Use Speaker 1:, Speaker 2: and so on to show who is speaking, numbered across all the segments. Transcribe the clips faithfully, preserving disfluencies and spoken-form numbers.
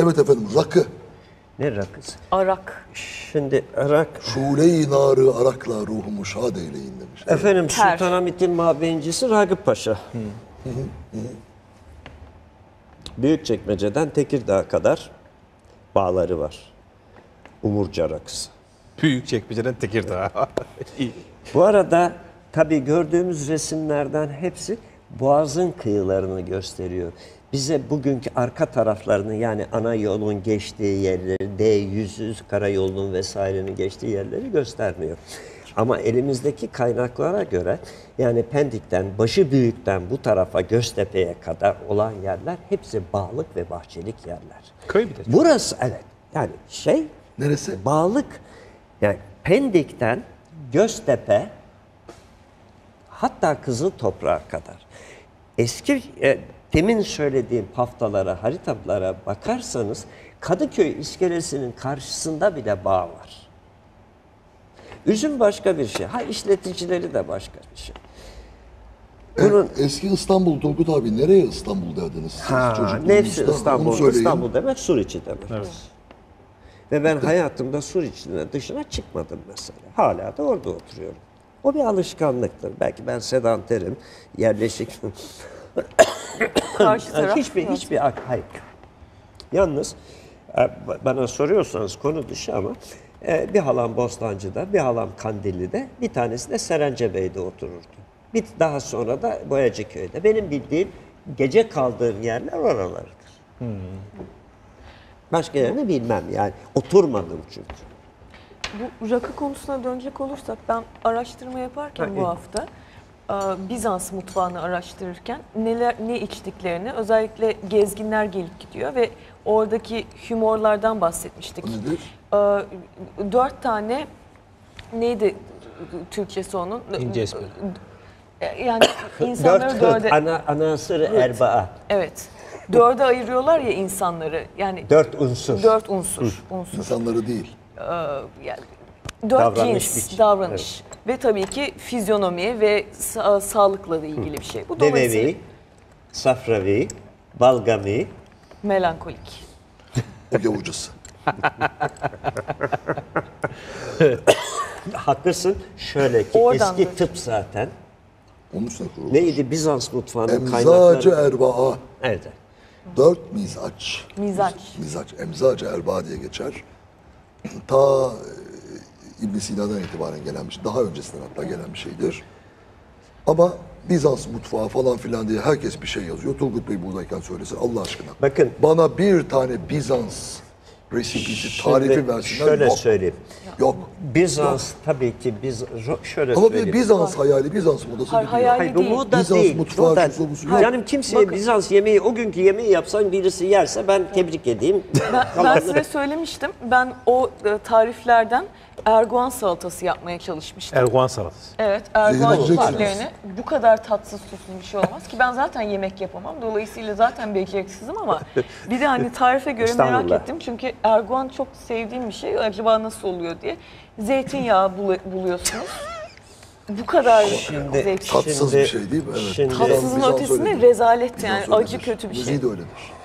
Speaker 1: Evet efendim, rakı.
Speaker 2: Ne rakısı?
Speaker 3: Arak.
Speaker 2: Şimdi Irak...
Speaker 1: Şule-i narı arakla ruhumu şad eyleyin demiş. Evet.
Speaker 2: Efendim
Speaker 3: Ter.
Speaker 2: Sultanahmet'in mabeyincisi Ragıp Paşa. Büyükçekmece'den Tekirdağ'a kadar bağları var. Umurca rakısı.
Speaker 4: Büyükçekmece'den Tekirdağ.
Speaker 2: Bu arada tabii gördüğümüz resimlerden hepsi Boğaz'ın kıyılarını gösteriyor. Bize bugünkü arka taraflarını, yani ana yolun geçtiği yerleri, D yüz karayolunun vesairenin geçtiği yerleri göstermiyor. Ama elimizdeki kaynaklara göre, yani Pendik'ten, Başıbüyük'ten bu tarafa Göztepe'ye kadar olan yerler hepsi bağlık ve bahçelik yerler.
Speaker 4: Köy bir de.
Speaker 2: Burası evet, yani şey,
Speaker 1: Neresi?
Speaker 2: bağlık, yani Pendik'ten Göztepe, hatta Kızıl Toprağa kadar. Eski, e, demin söylediğim haftalara, haritalara bakarsanız Kadıköy iskelesinin karşısında bile bağ var. Üzüm başka bir şey. Ha, işleticileri de başka bir şey. Bunun
Speaker 1: E, eski İstanbul, Turgut abi nereye İstanbul derdiniz siz
Speaker 2: ha,
Speaker 1: çocukluğunuzda?
Speaker 2: nefsi
Speaker 1: Onu
Speaker 2: İstanbul,
Speaker 1: söyleyin.
Speaker 2: İstanbul demek Suriçi demek. Evet. Ve ben hayatımda Suriçi'nin dışına çıkmadım mesela. Hala da orada oturuyorum. O bir alışkanlıktır. Belki ben sedanterim, yerleşik.
Speaker 3: Karşı taraf.
Speaker 2: hiçbir
Speaker 3: yok.
Speaker 2: hiçbir hayır. Yalnız e, bana soruyorsanız konu dışı ama e, bir halam Bostancı'da, bir halam Kandilli'de, bir tanesi de Serencebey'de otururdu. Bir daha sonra da Boyacıköy'de. Benim bildiğim gece kaldığım yerler oralardır. Hmm. Başka yerini bilmem yani. Oturmadım çünkü.
Speaker 3: Bu rakı konusuna dönecek olursak, ben araştırma yaparken
Speaker 2: Ha,
Speaker 3: bu
Speaker 2: iyi.
Speaker 3: hafta e, Bizans mutfağını araştırırken neler ne içtiklerini, özellikle gezginler gelip gidiyor ve oradaki humorlardan bahsetmiştik.
Speaker 1: Nedir?
Speaker 3: E, dört tane neydi Türkçesi onun?
Speaker 4: İnce espri.
Speaker 3: E, Yani insanları
Speaker 2: Dört
Speaker 3: dörde...
Speaker 2: ana, anasırı erbaa.
Speaker 3: Evet. Dörde ayırıyorlar ya insanları. Yani
Speaker 2: Dört unsur.
Speaker 3: dört unsur. unsur.
Speaker 1: İnsanları değil.
Speaker 3: Ee, yani dört
Speaker 2: Davranış
Speaker 3: cins
Speaker 2: biçimi.
Speaker 3: davranış. Ve tabii ki fizyonomi ve sa- sağlıkla da ilgili bir şey. Bu dolayısıyla
Speaker 2: Devevi, Safravi, Balgami.
Speaker 3: melankolik.
Speaker 1: O yavucası.
Speaker 2: Haklısın. Şöyle ki
Speaker 3: Oradan
Speaker 2: eski
Speaker 3: da-
Speaker 2: tıp zaten.
Speaker 1: Onun üstüne kurulmuş.
Speaker 2: Neydi Bizans mutfağının
Speaker 1: Emzacı
Speaker 2: kaynakları?
Speaker 1: erbaa.
Speaker 2: Evet.
Speaker 1: Dört mizaç.
Speaker 3: Mizaç.
Speaker 1: Mizaç. Emzacı erbaa diye geçer. Ta e, İbn Sina'dan itibaren gelen bir şey. Daha öncesinden hatta gelen bir şeydir. Ama Bizans mutfağı falan filan diye herkes bir şey yazıyor. Turgut Bey buradayken söylesin Allah aşkına.
Speaker 2: Bakın.
Speaker 1: Bana bir tane Bizans resipisi, tarifi
Speaker 2: Şimdi
Speaker 1: versinler.
Speaker 2: şöyle
Speaker 1: Yok.
Speaker 2: söyleyeyim.
Speaker 1: Yok.
Speaker 2: Bizans tabii ki biz ro- şöyle
Speaker 1: Ama
Speaker 2: söyleyeyim.
Speaker 1: bir Bizans hayali, Bizans modası
Speaker 3: Hayır,
Speaker 1: gidiyor.
Speaker 3: hayal-
Speaker 2: Hayır, bu
Speaker 3: değil.
Speaker 2: moda
Speaker 1: Bizans
Speaker 2: değil.
Speaker 1: mutfağı,
Speaker 2: Moda-
Speaker 1: şusu busu yok.
Speaker 2: Canım kimseye
Speaker 3: Bakın.
Speaker 2: Bizans yemeği, o günkü yemeği yapsan birisi yerse ben tebrik edeyim.
Speaker 3: Ben, ben size söylemiştim. Ben o e, tariflerden erguvan salatası yapmaya çalışmıştım.
Speaker 4: Erguvan salatası.
Speaker 3: Evet, erguvan
Speaker 1: Zehir edeceksiniz.
Speaker 3: çiçeklerini bu kadar tatsız tuzsuz bir şey olmaz ki, ben zaten yemek yapamam. Dolayısıyla zaten beceriksizim ama bir de hani tarife göre merak
Speaker 2: Estağfurullah.
Speaker 3: ettim. Çünkü erguvan çok sevdiğim bir şey. Acaba nasıl oluyor diye. Zeytinyağı bulu- buluyorsunuz. Bu kadar
Speaker 2: Şimdi-
Speaker 3: zevksiz.
Speaker 1: Tatsız
Speaker 2: Şimdi-
Speaker 1: bir şey değil mi? Evet.
Speaker 2: şimdi-
Speaker 3: Tatsızın
Speaker 1: Bizans
Speaker 3: ötesinde
Speaker 1: öyledir.
Speaker 3: rezalet yani,
Speaker 1: Bizans
Speaker 3: acı
Speaker 1: öyledir.
Speaker 3: kötü bir şey.
Speaker 1: Müziği de öyledir.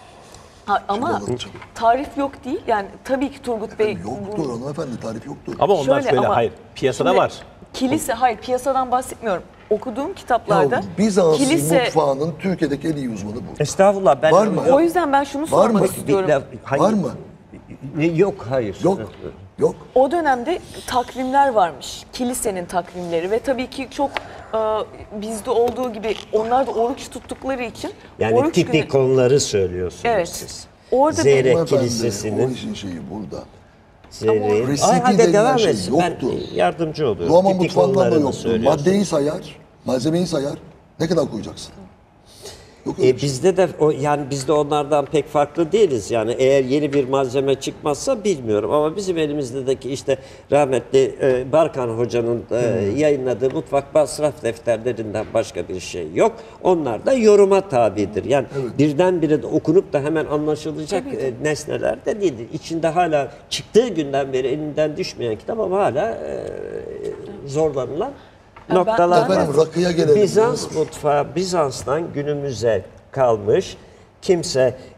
Speaker 3: Ha, ama
Speaker 1: anlatacağım.
Speaker 3: tarif yok değil. Yani tabii ki Turgut Bey...
Speaker 1: Yoktur hanımefendi, tarif yoktur.
Speaker 4: Ama onlar
Speaker 3: Şöyle
Speaker 4: şöyle,
Speaker 3: ama
Speaker 4: hayır. Piyasada
Speaker 3: şimdi
Speaker 4: var.
Speaker 3: Kilise, hayır piyasadan bahsetmiyorum. Okuduğum kitaplarda
Speaker 1: Ya Bizans
Speaker 3: kilise...
Speaker 1: mutfağının Türkiye'deki en iyi uzmanı bu.
Speaker 2: Estağfurullah. Ben
Speaker 1: Var mı?
Speaker 3: O yüzden ben şunu
Speaker 1: Var
Speaker 3: sormak
Speaker 1: mı?
Speaker 3: istiyorum.
Speaker 2: Bir laf- hayır.
Speaker 1: Var mı?
Speaker 2: Ne- Yok, hayır.
Speaker 1: Yok. Yok.
Speaker 3: O dönemde takvimler varmış. Kilisenin takvimleri ve tabii ki çok e, bizde olduğu gibi onlar da oruç tuttukları için
Speaker 2: Yani
Speaker 3: oruç günü...
Speaker 2: tipik konuları söylüyorsunuz
Speaker 3: Evet.
Speaker 2: siz.
Speaker 3: Orada bir-
Speaker 2: Zeyrek
Speaker 1: Hanımefendi, O
Speaker 2: Kilisesi'nin
Speaker 1: işin şeyi burada.
Speaker 2: Zeyreğin.
Speaker 1: Resipi
Speaker 2: Ay, hadi
Speaker 1: denilen
Speaker 2: devam
Speaker 1: şey
Speaker 2: etsin. Ben
Speaker 1: yoktu.
Speaker 2: yardımcı oluyorum.
Speaker 1: Roma
Speaker 2: Tipik
Speaker 1: mutfağından da
Speaker 2: konularını
Speaker 1: yoktur.
Speaker 2: söylüyorsun.
Speaker 1: Maddeyi sayar, malzemeyi sayar. Ne kadar koyacaksın? Yok öyle
Speaker 2: E
Speaker 1: bir şey.
Speaker 2: bizde de o, yani biz de onlardan pek farklı değiliz. Yani eğer yeni bir malzeme çıkmazsa bilmiyorum ama bizim elimizdeki işte rahmetli e, Barkan Hoca'nın e, yayınladığı mutfak masraf defterlerinden başka bir şey yok. Onlar da yoruma tabidir. Yani birdenbire de okunup da hemen anlaşılacak e, nesneler de değildir. İçinde hala çıktığı günden beri elinden düşmeyen kitap ama hala e, zorlanılan
Speaker 3: ben-
Speaker 2: noktalar var.
Speaker 1: Efendim, rakıya gelelim, ne
Speaker 2: Bizans
Speaker 1: olur.
Speaker 2: mutfağı Bizans'tan günümüze kalmış. Kimse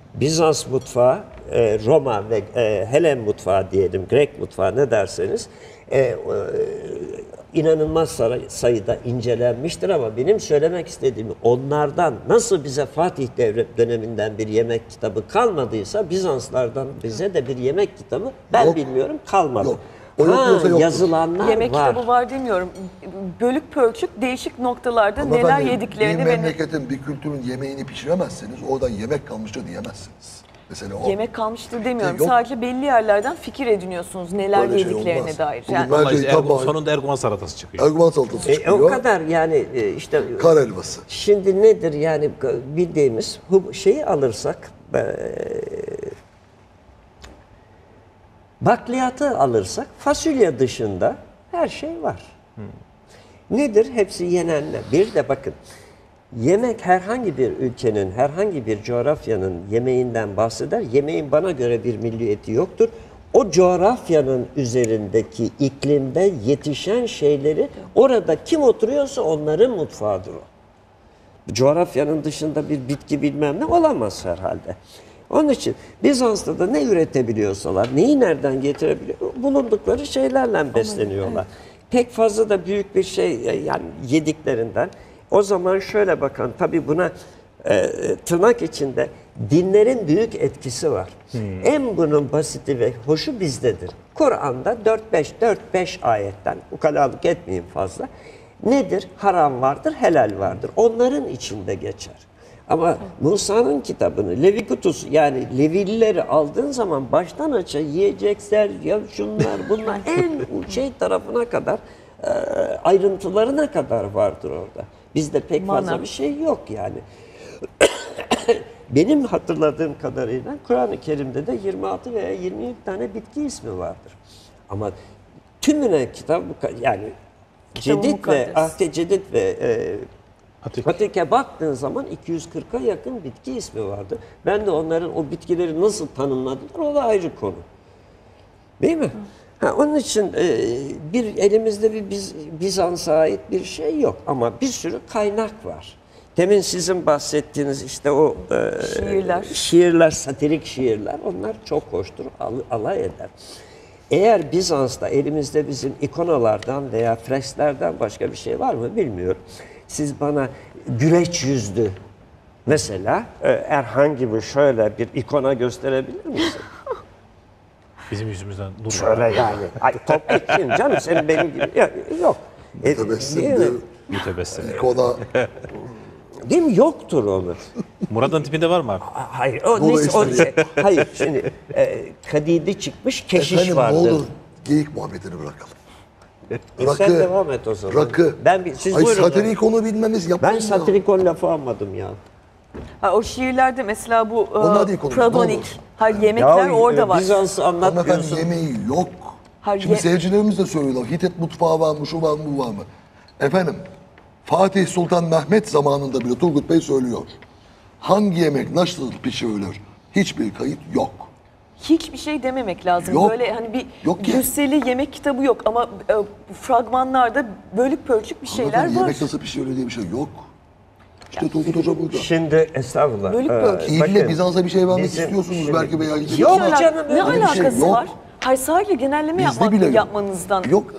Speaker 2: Bizans mutfağı, e, Roma ve e, Helen mutfağı diyelim, Grek mutfağı ne derseniz e, e, inanılmaz say- sayıda incelenmiştir ama benim söylemek istediğim onlardan nasıl bize Fatih devri döneminden bir yemek kitabı kalmadıysa Bizanslardan bize de bir yemek kitabı ben
Speaker 1: Yok.
Speaker 2: bilmiyorum kalmadı.
Speaker 1: Yok. O yok
Speaker 2: Ha,
Speaker 1: diyorsa yoktur.
Speaker 2: yazılanlar
Speaker 3: Yemek
Speaker 2: var.
Speaker 3: kitabı var demiyorum. Bölük pörçük değişik noktalarda
Speaker 1: Ama
Speaker 3: neler
Speaker 1: ben de
Speaker 3: yediklerini
Speaker 1: bir
Speaker 3: ve ne-
Speaker 1: memleketin, bir kültürün yemeğini pişiremezseniz oradan yemek kalmıştır diyemezsiniz. Mesela o.
Speaker 3: yemek kalmıştır demiyorum.
Speaker 1: Yok.
Speaker 3: Sadece belli yerlerden fikir ediniyorsunuz neler
Speaker 1: Böyle şey
Speaker 3: yediklerine
Speaker 1: olmaz.
Speaker 3: dair.
Speaker 1: Bugün
Speaker 3: Yani
Speaker 1: ben-
Speaker 4: Vallahi
Speaker 1: Merceği
Speaker 4: Ergun-
Speaker 1: tabağı-
Speaker 4: sonunda Erguvan salatası çıkıyor.
Speaker 1: Erguvan salatası
Speaker 2: E,
Speaker 1: çıkıyor.
Speaker 2: o kadar yani e, işte
Speaker 1: Kar helvası.
Speaker 2: şimdi nedir yani bildiğimiz hu- şeyi alırsak e, bakliyatı alırsak fasulye dışında her şey var. Nedir? Hepsi yenenler. Bir de bakın yemek herhangi bir ülkenin, herhangi bir coğrafyanın yemeğinden bahseder. Yemeğin bana göre bir milliyeti yoktur. O coğrafyanın üzerindeki iklimde yetişen şeyleri orada kim oturuyorsa onların mutfağıdır o. Coğrafyanın dışında bir bitki bilmem ne olamaz herhalde. Onun için Bizans'ta da ne üretebiliyorsalar, neyi nereden getirebiliyor, bulundukları şeylerle besleniyorlar. Pek fazla da büyük bir şey yani yediklerinden. O zaman şöyle bakın, tabii buna e, tırnak içinde dinlerin büyük etkisi var. En bunun basiti ve hoşu bizdedir. Kur'an'da dört beş dört beş ayetten, ukalalık etmeyin fazla. Nedir? Haram vardır, helal vardır. Onların içinde geçer. Ama Musa'nın kitabını, Levikutus yani Levilileri aldığın zaman baştan aşağı yiyecekler, ya şunlar bunlar en şey tarafına kadar e, ayrıntılarına kadar vardır orada. Bizde pek fazla
Speaker 3: Mana.
Speaker 2: bir şey yok yani. Benim hatırladığım kadarıyla Kur'an-ı Kerim'de de yirmi altı veya yirmi yedi tane bitki ismi vardır. Ama tümüne kitap bu ka- yani
Speaker 3: Kitabı
Speaker 2: Cedid ve
Speaker 3: mukaddes.
Speaker 2: Ahde Cedid ve e,
Speaker 4: Atik.
Speaker 2: Atik'e baktığın zaman iki yüz kırka yakın bitki ismi vardı. Ben de onların o bitkileri nasıl tanımladılar o da ayrı konu. Değil mi? Ha, onun için e, bir elimizde bir Biz, Bizans'a ait bir şey yok ama bir sürü kaynak var. Demin sizin bahsettiğiniz işte o e,
Speaker 3: Şiirler.
Speaker 2: şiirler, satirik şiirler onlar çok hoştur, al, alay eder. Eğer Bizans'ta elimizde bizim ikonalardan veya fresklerden başka bir şey var mı bilmiyorum. Siz bana güleç yüzlü mesela e, Erhan gibi şöyle bir ikona gösterebilir misin?
Speaker 4: Bizim yüzümüzden dur.
Speaker 2: Şöyle yani. Ay top etkin canım senin benim gibi. Ya, yok. E, değil mi?
Speaker 1: Tebessimdir.
Speaker 4: Mütebessim.
Speaker 1: Ikona.
Speaker 2: Değil mi? Yoktur onu.
Speaker 4: Murat'ın tipinde var mı abi?
Speaker 2: Hayır. O, neyse, o,
Speaker 1: Dolayısıyla-
Speaker 2: şey, hayır şimdi e, kadidi çıkmış keşiş
Speaker 1: Efendim ne
Speaker 2: vardır.
Speaker 1: olur geyik muhabbetini bırakalım.
Speaker 2: E, sen devam et o zaman.
Speaker 1: Rakı.
Speaker 2: Ben bir- siz
Speaker 1: Ay
Speaker 2: buyurun.
Speaker 1: satirik onu bilmemiz yapmayın
Speaker 2: Ben
Speaker 1: ya.
Speaker 2: satirikon lafı almadım ya.
Speaker 3: Ha, o şiirlerde mesela bu
Speaker 1: Onlar
Speaker 3: e,
Speaker 1: değil konu, ne olur.
Speaker 3: Pladonik, hayır yemekler
Speaker 2: Ya,
Speaker 3: orada
Speaker 2: e,
Speaker 3: var.
Speaker 2: Bizans'ı
Speaker 1: Hanımefendi
Speaker 2: anlatmıyorsun.
Speaker 1: yemeği yok.
Speaker 3: Hayır,
Speaker 1: Şimdi
Speaker 3: ye-
Speaker 1: seyircilerimiz de söylüyorlar. Hitit mutfağı var mı, şu var mı, bu var mı? Efendim, Fatih Sultan Mehmet zamanında bile Turgut Bey söylüyor. Hangi yemek nasıl pişirilir? Hiçbir kayıt yok.
Speaker 3: Hiçbir şey dememek lazım.
Speaker 1: Yok.
Speaker 3: Böyle hani bir
Speaker 1: Yok ki.
Speaker 3: cüsseli yemek kitabı yok ama e, fragmanlarda bölük pörçük bir şeyler
Speaker 1: Hanımefendi,
Speaker 3: var.
Speaker 1: yemek nasıl pişirilir diye bir şey yok. İşte Turgut Hoca burada.
Speaker 2: Şimdi estağfurullah.
Speaker 3: Bölük
Speaker 2: Ee,
Speaker 3: bölük.
Speaker 1: İlle
Speaker 2: bakın,
Speaker 1: Bizans'a bir şey vermek
Speaker 2: bizim-
Speaker 1: istiyorsunuz
Speaker 2: şimdi-
Speaker 1: belki veya
Speaker 3: Hiç
Speaker 2: Yok
Speaker 3: ala-
Speaker 2: canım,
Speaker 3: ne
Speaker 2: öyle bir şey
Speaker 3: alakası
Speaker 1: yok.
Speaker 3: var? Hayır sadece genelleme
Speaker 1: Bizde
Speaker 3: yapmak,
Speaker 1: bile yok.
Speaker 3: yapmanızdan.
Speaker 1: Yok.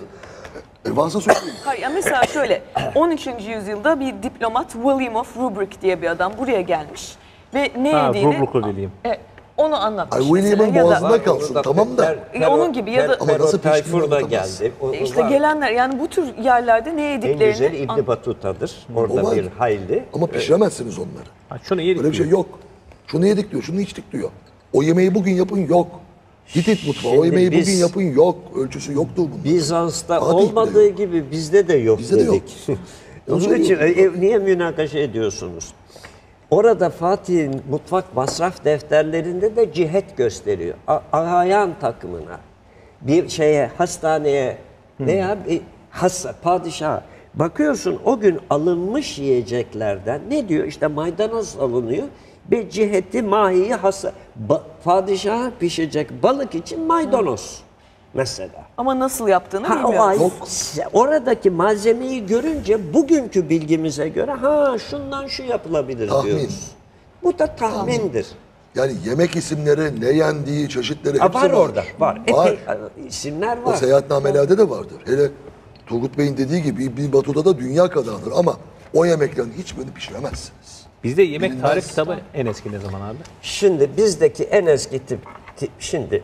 Speaker 1: E, varsa söyleyin.
Speaker 3: Hayır, ya mesela şöyle on üçüncü yüzyılda bir diplomat William of Rubric diye bir adam buraya gelmiş ve ne
Speaker 4: Ha,
Speaker 3: yediğini
Speaker 4: Rubruklu bileyim.
Speaker 3: e, onu anlatmış.
Speaker 1: Ay, William'ın
Speaker 3: mesela. Ya da-
Speaker 1: boğazında
Speaker 2: Var,
Speaker 1: kalsın,
Speaker 2: orada
Speaker 1: tamam da.
Speaker 2: Per-
Speaker 3: E, onun gibi ya da-
Speaker 2: Per-
Speaker 1: Ama nasıl
Speaker 2: Perot Tayfur
Speaker 1: piştiğini
Speaker 2: da
Speaker 1: anlatamaz.
Speaker 2: geldi. O- o
Speaker 3: E işte
Speaker 2: var.
Speaker 3: gelenler yani bu tür yerlerde ne
Speaker 2: En
Speaker 3: yediklerini
Speaker 2: güzel İbn
Speaker 3: an-
Speaker 2: Batuta'dır.
Speaker 1: O
Speaker 2: Orada
Speaker 1: var.
Speaker 2: bir hayli.
Speaker 1: Ama pişiremezsiniz onları.
Speaker 4: Ha, şunu yedik
Speaker 1: Öyle bir şey
Speaker 4: diyor.
Speaker 1: yok. Şunu yedik diyor, şunu içtik diyor. O yemeği bugün yapın yok. Hitit mutfağı, o
Speaker 2: Şimdi
Speaker 1: yemeği
Speaker 2: biz-
Speaker 1: bugün yapın yok. Ölçüsü yoktur bunun.
Speaker 2: Bizans'ta
Speaker 1: Fatih bile
Speaker 2: olmadığı
Speaker 1: yok.
Speaker 2: gibi bizde de yok
Speaker 1: Bizde de yok.
Speaker 2: dedik.
Speaker 1: Onu
Speaker 2: Onun için
Speaker 1: söylüyorum.
Speaker 2: e, niye münakaşa ediyorsunuz? Orada Fatih'in mutfak masraf defterlerinde de cihet gösteriyor. A- Ayan takımına, bir şeye, hastaneye veya bir has, padişaha. Bakıyorsun o gün alınmış yiyeceklerden ne diyor? İşte maydanoz alınıyor. Bir ciheti mahiyi hasa, ba, padişaha pişecek balık için maydanoz mesela.
Speaker 3: ama nasıl yaptığını
Speaker 2: Ha, o
Speaker 3: bilmiyoruz.
Speaker 2: ay,
Speaker 1: Yok.
Speaker 2: oradaki malzemeyi görünce bugünkü bilgimize göre ha şundan şu yapılabilir
Speaker 1: Tahmin.
Speaker 2: diyoruz. Bu da tahmindir.
Speaker 1: Yani yemek isimleri, ne yendiği, çeşitleri
Speaker 2: Ha,
Speaker 1: hepsi
Speaker 2: var
Speaker 1: var.
Speaker 2: orada. Var.
Speaker 1: Var.
Speaker 2: Epey e, isimler
Speaker 1: O
Speaker 2: var.
Speaker 1: seyahatnamelerde de vardır. Hele Turgut Bey'in dediği gibi İbn Battuta da dünya kadardır ama o yemeklerin hiçbirini pişiremezsiniz.
Speaker 4: Bizde yemek
Speaker 1: Bilinmez.
Speaker 4: tarih kitabı en eski ne zaman abi?
Speaker 2: Şimdi bizdeki en eski tip, tip şimdi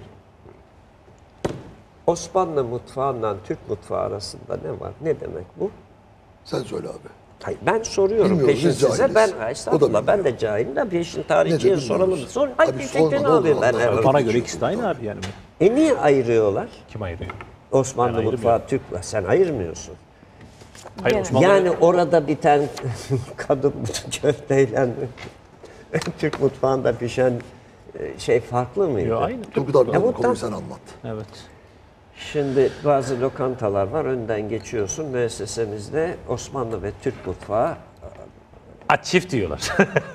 Speaker 2: Osmanlı mutfağından Türk mutfağı arasında ne var? Ne demek bu?
Speaker 1: Sen söyle abi.
Speaker 2: Hayır, ben soruyorum
Speaker 1: Bilmiyoruz,
Speaker 2: peşin
Speaker 1: biz
Speaker 2: size.
Speaker 1: cahiliz.
Speaker 2: Ben
Speaker 1: O da
Speaker 2: estağfurullah ben
Speaker 1: bilmiyor.
Speaker 2: de cahilim de peşin
Speaker 1: Nedir
Speaker 2: tarihçiye
Speaker 1: bilmiyoruz.
Speaker 2: soralım. Sor,
Speaker 1: Abi
Speaker 2: hangi
Speaker 1: sorma,
Speaker 2: fikrini
Speaker 1: ne olur,
Speaker 2: alayım ben
Speaker 1: Allah
Speaker 2: hemen.
Speaker 1: Allah.
Speaker 4: Bana
Speaker 1: geçiyor
Speaker 4: göre ikisi de aynı
Speaker 1: tabii.
Speaker 4: abi yani.
Speaker 2: E niye ayırıyorlar?
Speaker 4: Kim ayırıyor?
Speaker 2: Osmanlı
Speaker 4: Ben
Speaker 2: mutfağı Türk, sen ayırmıyorsun.
Speaker 4: Hayır
Speaker 3: Yani-
Speaker 4: Osmanlı
Speaker 2: Yani orada biten kadın köfteyle Türk mutfağında pişen e, şey farklı mıydı?
Speaker 4: Yo, aynı.
Speaker 1: Turgut abi
Speaker 2: Ya
Speaker 1: bu
Speaker 2: bu
Speaker 1: konuyu
Speaker 2: tam-
Speaker 1: sen anlat.
Speaker 4: Evet.
Speaker 2: Şimdi bazı lokantalar var, önden geçiyorsun. Müessesemizde Osmanlı ve Türk mutfağı.
Speaker 4: Ha, çift diyorlar.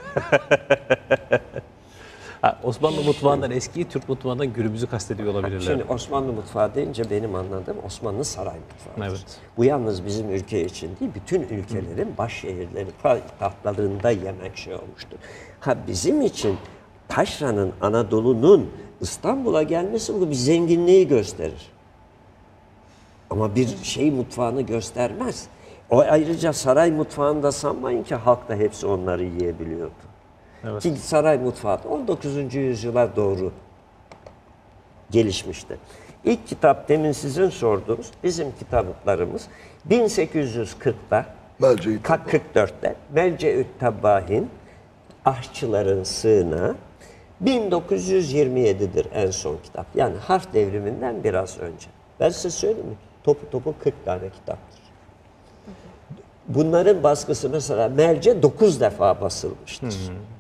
Speaker 4: Ha, Osmanlı mutfağından eskiyi Türk mutfağından günümüzü kastediyor olabilirler.
Speaker 2: Şimdi Osmanlı mutfağı deyince benim anladığım Osmanlı saray mutfağı.
Speaker 4: Evet.
Speaker 2: Bu yalnız bizim ülke için değil, bütün ülkelerin baş şehirleri, tahtlarında yemek şey olmuştur. Ha bizim için taşranın, Anadolu'nun İstanbul'a gelmesi bu bir zenginliği gösterir. Ama bir şey mutfağını göstermez. O ayrıca saray mutfağında sanmayın ki halk da hepsi onları yiyebiliyordu.
Speaker 4: Evet.
Speaker 2: Ki saray mutfağı on dokuzuncu yüzyıla doğru gelişmişti. İlk kitap demin sizin sorduğunuz bizim kitaplarımız bin sekiz yüz kırkta
Speaker 1: Melce'yi
Speaker 2: kırk dörtte Melce'ü't Tabbahin Aşçıların Sığınağı bin dokuz yüz yirmi yedidir en son kitap. Yani harf devriminden biraz önce. Ben size söyleyeyim mi? Topu topu kırk tane kitaptır. Bunların baskısı mesela Melce dokuz defa basılmıştır.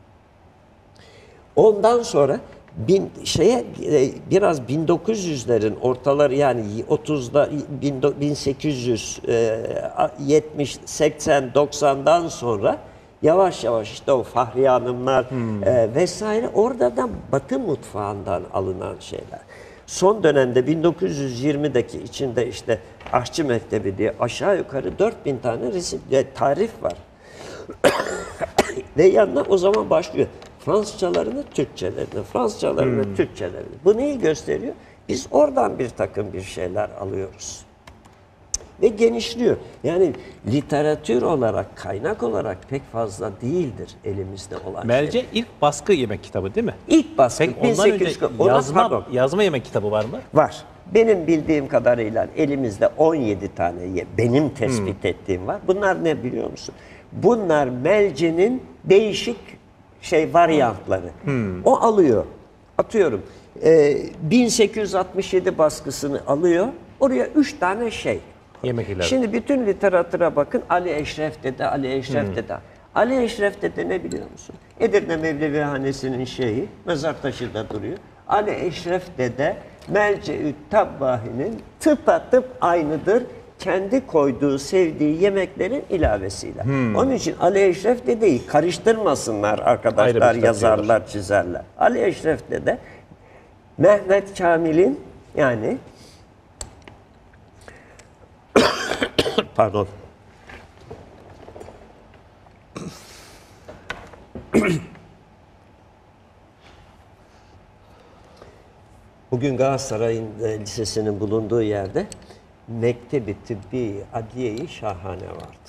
Speaker 2: Ondan sonra bin, şeye e, biraz bin dokuz yüzlerin ortaları yani otuzda bin- bin sekiz yüz yetmiş seksen doksandan sonra yavaş yavaş işte o Fahriye Hanımlar e, vesaire oradan Batı mutfağından alınan şeyler. Son dönemde bin dokuz yüz yirmideki içinde işte Aşçı Mektebi diye aşağı yukarı dört bin tane resim, e, tarif var. Ve yanına o zaman başlıyor. Fransızcalarını, Türkçelerini, Fransızcalarını,
Speaker 4: Hmm.
Speaker 2: Türkçelerini. Bu neyi gösteriyor? Biz oradan bir takım bir şeyler alıyoruz. Ve genişliyor. Yani literatür olarak, kaynak olarak pek fazla değildir elimizde olan
Speaker 4: Melce
Speaker 2: şey.
Speaker 4: ilk baskı yemek kitabı değil mi?
Speaker 2: İlk baskı
Speaker 4: Peki ondan önce
Speaker 2: bin sekiz yüz ona
Speaker 4: yazma,
Speaker 2: pardon,
Speaker 4: yazma yemek kitabı var mı?
Speaker 2: var. Benim bildiğim kadarıyla elimizde on yedi tane ye- benim tespit ettiğim var. Bunlar ne biliyor musun? Bunlar Melce'nin değişik şey varyantları. O alıyor. Atıyorum. e, bin sekiz yüz altmış yedi baskısını alıyor. Oraya üç tane şey.
Speaker 4: Yemek ilave.
Speaker 2: Şimdi bütün literatüre bakın. Ali Eşref Dede, Ali Eşref Dede. Ali Eşref Dede ne biliyor musun? Edirne Mevlevi Hanesi'nin şeyi, mezar taşı da duruyor. Ali Eşref Dede, Melce'ü't Tabbahi'nin tıpatıp aynıdır. Kendi koyduğu, sevdiği yemeklerin ilavesiyle. Onun için Ali Eşref Dede'yi karıştırmasınlar
Speaker 4: Ayrı
Speaker 2: arkadaşlar,
Speaker 4: bir kitap
Speaker 2: yazarlar, çizerler. Ali Eşref Dede, Mehmet Kamil'in yani pardon. Bugün Galatasaray'ın e, lisesinin bulunduğu yerde Mektebi Tıbbi Adliye-i Şahane vardı.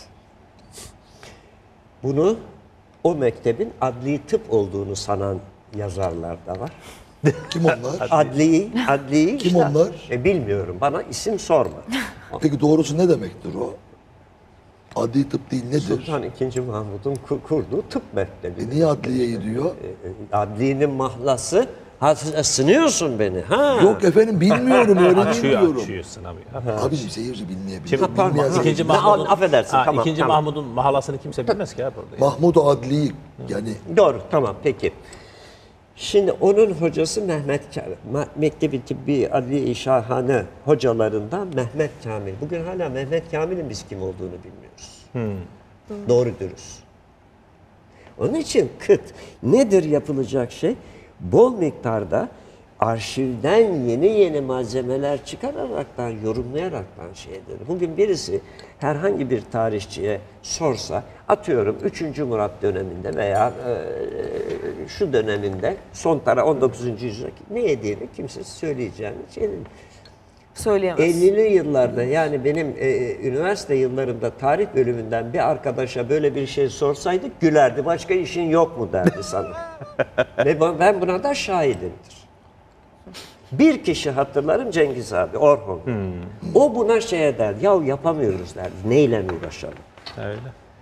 Speaker 2: Bunu o mektebin adli tıp olduğunu sanan yazarlar da var.
Speaker 1: Kim onlar?
Speaker 2: Adli, adli
Speaker 1: Kim
Speaker 2: işte-
Speaker 1: onlar?
Speaker 2: E, bilmiyorum. Bana isim sorma.
Speaker 1: Peki doğrusu ne demektir o? Adli tıp değil nedir?
Speaker 2: Sultan ikinci. Mahmud'un ku- kurduğu tıp mektebi.
Speaker 1: E niye adliyeyi diyor?
Speaker 2: E, Adlinin mahlası. Ha, sınıyorsun beni. Ha.
Speaker 1: Yok efendim bilmiyorum öyle
Speaker 4: Açıyor,
Speaker 1: bilmiyorum.
Speaker 4: açıyor sınavı.
Speaker 1: Abicim seyirci bilmeyebilir.
Speaker 4: Şimdi-
Speaker 2: Ha, pardon.
Speaker 1: Bilmeyen
Speaker 2: Ha,
Speaker 1: seyirci-
Speaker 4: İkinci
Speaker 2: Ben-
Speaker 4: Mahmud'un,
Speaker 2: affedersin,
Speaker 4: Ha,
Speaker 2: tamam,
Speaker 4: ikinci
Speaker 2: tamam.
Speaker 4: Mahmud'un mahalasını kimse bilmez ki abi orada.
Speaker 1: Mahmud Adli yani
Speaker 2: Doğru, tamam, peki. Şimdi onun hocası Mehmet Kamil. Ma- Mektebi Tıbbi Adli-i Şahane hocalarından Mehmet Kamil. Bugün hala Mehmet Kamil'in biz kim olduğunu bilmiyoruz. Doğru dürüst. Onun için kıt. Nedir yapılacak şey? Bol miktarda arşivden yeni yeni malzemeler çıkararaktan, yorumlayaraktan şeydir. Bugün birisi herhangi bir tarihçiye sorsa, atıyorum üçüncü Murat döneminde veya e, şu döneminde son tara on dokuzuncu yüzyıldaki ne yediğini kimse söyleyeceğini şey değil.
Speaker 3: Söyleyemez.
Speaker 2: ellili yıllarda yani benim e, üniversite yıllarımda tarih bölümünden bir arkadaşa böyle bir şey sorsaydık gülerdi. Başka işin yok mu derdi sana. Ve ben buna da şahidimdir. Bir kişi hatırlarım, Cengiz abi, Orhun. O buna şey eder, ya yapamıyoruz derdi. Neyle uğraşalım?
Speaker 4: Öyle.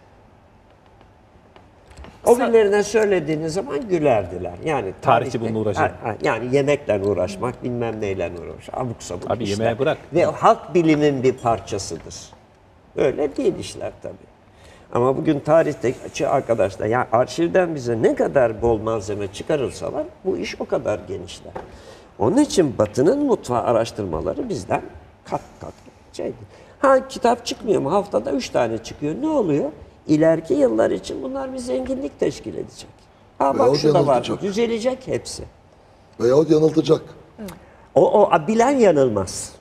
Speaker 2: O birilerine söylediğiniz zaman gülerdiler. Yani
Speaker 4: Tarihçi
Speaker 2: tarihte-
Speaker 4: bununla uğraşıyor.
Speaker 2: Ha, ha, yani yemekle uğraşmak, bilmem neyle uğraşmak. Abuk sabuk
Speaker 4: Abi
Speaker 2: işler.
Speaker 4: yemeği bırak.
Speaker 2: Ve halk bilimin bir parçasıdır. Öyle değil işler tabii. Ama bugün tarihteki arkadaşlar, yani arşivden bize ne kadar bol malzeme çıkarılsalar bu iş o kadar genişler. Onun için Batı'nın mutfağı araştırmaları bizden kat kat şeydi. Ha kitap çıkmıyor mu? Haftada üç tane çıkıyor. Ne oluyor? İleriki yıllar için bunlar bir zenginlik teşkil edecek. Ha bak
Speaker 1: Veyahut
Speaker 2: şu da var.
Speaker 1: yanıltacak.
Speaker 2: Düzelecek hepsi.
Speaker 1: Veyahut yanıltacak.
Speaker 2: O, o bilen yanılmaz.